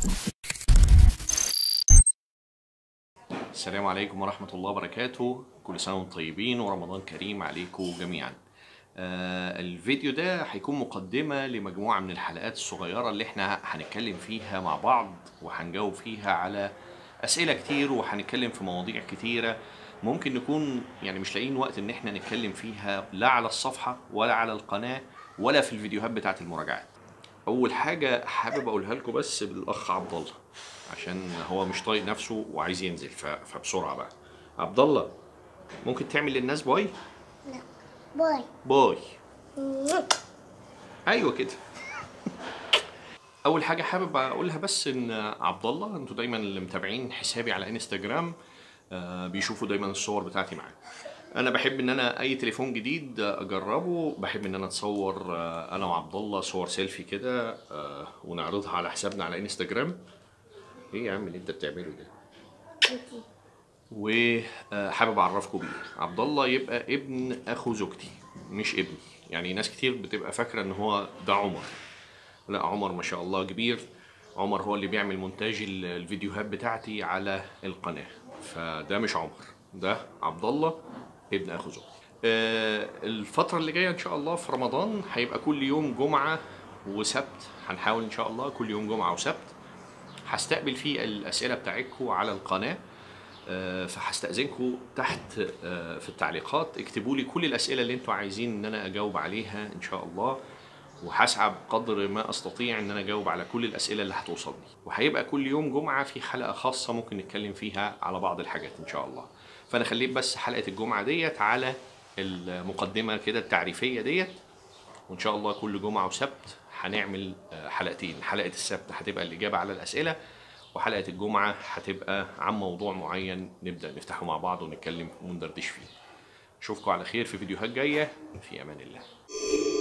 السلام عليكم ورحمة الله وبركاته. كل سنة وانتم طيبين ورمضان كريم عليكم جميعا. الفيديو ده هيكون مقدمة لمجموعة من الحلقات الصغيرة اللي احنا هنتكلم فيها مع بعض، وهنجاوب فيها على أسئلة كتير، وهنتكلم في مواضيع كتيرة ممكن نكون يعني مش لاقيين وقت ان احنا نتكلم فيها، لا على الصفحة ولا على القناة ولا في الفيديوهات بتاعت المراجعات. اول حاجة حابب اقولها لكم بس بالاخ عبد الله، عشان هو مش طايق نفسه وعايز ينزل، فبسرعة بقى. عبد الله، ممكن تعمل للناس باي؟ لا. باي. باي. ايوه كده. اول حاجه حابب اقولها بس ان عبد الله، انتوا دايما اللي متابعين حسابي على انستجرام بيشوفوا دايما الصور بتاعتي معاه. انا بحب ان انا اي تليفون جديد اجربه، بحب ان انا اتصور انا وعبد الله صور سيلفي كده ونعرضها على حسابنا على انستجرام. ايه يا عم اللي انت بتعمله ده؟ وحابب اعرفكم بيه. عبد الله يبقى ابن اخو زوجتي، مش ابني. يعني ناس كتير بتبقى فاكره ان هو ده عمر. لا، عمر ما شاء الله كبير. عمر هو اللي بيعمل مونتاج الفيديوهات بتاعتي على القناه، فده مش عمر، ده عبد الله ابن اخو زوجتي. الفتره اللي جايه ان شاء الله في رمضان هيبقى كل يوم جمعه وسبت، هنحاول ان شاء الله كل يوم جمعه وسبت هستقبل فيه الاسئله بتاعتكم على القناه. فهستأذنكم تحت في التعليقات اكتبوا لي كل الأسئلة اللي انتوا عايزين ان انا اجاوب عليها ان شاء الله، وهسعى بقدر ما استطيع ان انا اجاوب على كل الأسئلة اللي هتوصلني. وهيبقى كل يوم جمعة في حلقة خاصة ممكن نتكلم فيها على بعض الحاجات ان شاء الله. فانا خليت بس حلقة الجمعة ديت على المقدمة كده التعريفية ديت، وان شاء الله كل جمعة وسبت هنعمل حلقتين. حلقة السبت هتبقى الإجابة على الأسئلة، وحلقة الجمعة هتبقى عن موضوع معين نبدأ نفتحه مع بعض ونتكلم وندردش فيه. اشوفكم على خير في فيديوهات جاية، في امان الله.